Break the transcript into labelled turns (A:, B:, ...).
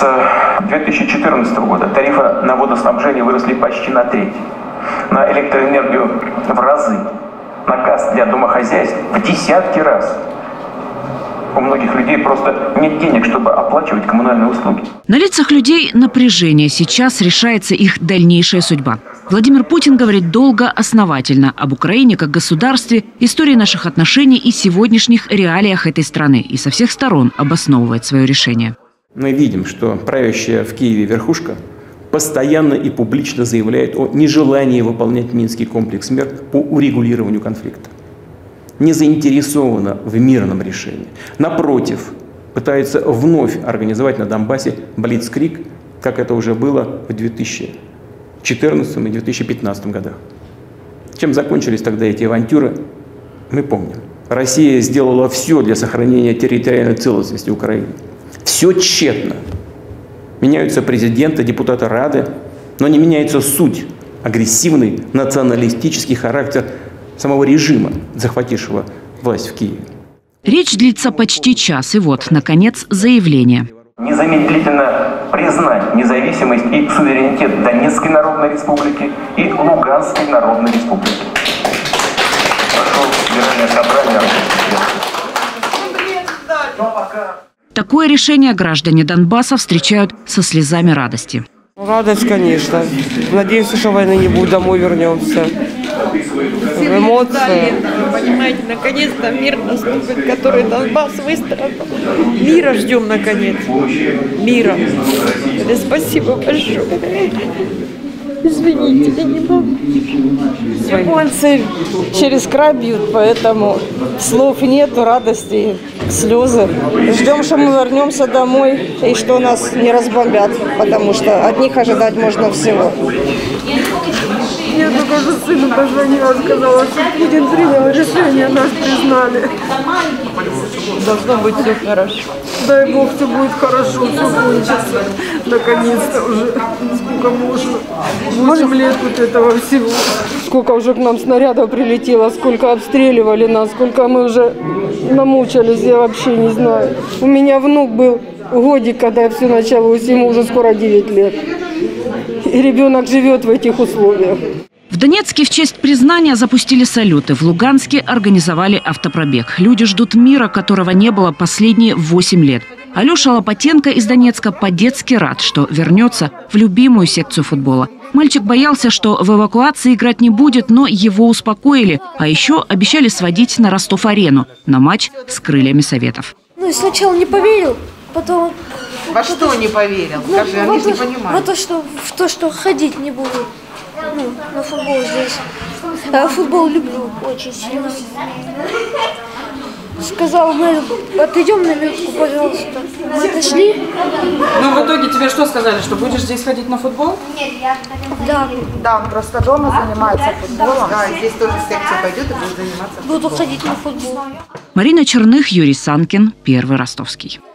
A: С 2014 года тарифы на водоснабжение выросли почти на треть, на электроэнергию в разы, на газ для домохозяйств в десятки раз. У многих людей просто нет денег, чтобы оплачивать коммунальные услуги.
B: На лицах людей напряжение. Сейчас решается их дальнейшая судьба. Владимир Путин говорит долго, основательно об Украине как государстве, истории наших отношений и сегодняшних реалиях этой страны. И со всех сторон обосновывает свое решение.
C: Мы видим, что правящая в Киеве верхушка постоянно и публично заявляет о нежелании выполнять Минский комплекс мер по урегулированию конфликта. Не заинтересована в мирном решении. Напротив, пытается вновь организовать на Донбассе блицкриг, как это уже было в 2014 и 2015 годах. Чем закончились тогда эти авантюры, мы помним. Россия сделала все для сохранения территориальной целостности Украины. Все тщетно. Меняются президенты, депутаты Рады, но не меняется суть, агрессивный националистический характер самого режима, захватившего власть в Киеве.
B: Речь длится почти час. И вот, наконец, заявление.
A: Незамедлительно признать независимость и суверенитет Донецкой Народной Республики и Луганской Народной Республики. Прошу Федеральное собрание.
B: Такое решение граждане Донбасса встречают со слезами радости.
D: Радость, конечно. Надеемся, что войны не будет, домой вернемся. Эмоции.
E: Понимаете, наконец-то мир наступит, который Донбасс выстроил. Мира ждем, наконец. Мира. Спасибо большое. Извините, я не могу.
F: Японцы через край бьют, поэтому слов нету, радости, слезы. Ждем, что мы вернемся домой и что нас не разбомбят, потому что от них ожидать можно всего.
E: Я только что сыну позвонила, сказала, что Путин принял решение, нас признали.
F: Должно быть все хорошо.
E: Дай Бог, все будет хорошо, все кончится. Наконец-то уже. Сколько можно? 8 лет вот этого всего.
F: Сколько уже к нам снарядов прилетело, сколько обстреливали нас, сколько мы уже намучались, я вообще не знаю. У меня внук был годик, когда все началось, ему уже скоро 9 лет. И ребенок живет в этих условиях.
B: В Донецке в честь признания запустили салюты. В Луганске организовали автопробег. Люди ждут мира, которого не было последние 8 лет. Алеша Лопатенко из Донецка по-детски рад, что вернется в любимую секцию футбола. Мальчик боялся, что в эвакуации играть не будет, но его успокоили. А еще обещали сводить на Ростов-арену на матч с крыльями Советов.
G: Ну, сначала не поверил, потом...
H: Во что не поверил? Скажи, они же не понимают.
G: В то, что ходить не буду. Ну, на футбол здесь. А футбол люблю очень сильно. Сказал, мы отойдем на минутку, пожалуйста. Мы отошли.
H: Ну, в итоге тебе что сказали, что будешь здесь ходить на футбол?
G: Да.
H: Да, он просто дома занимается футболом. Да, здесь тоже в секцию пойдет и будет заниматься футболом.
G: Буду ходить на футбол.
B: Марина Черных, Юрий Санкин, Первый Ростовский.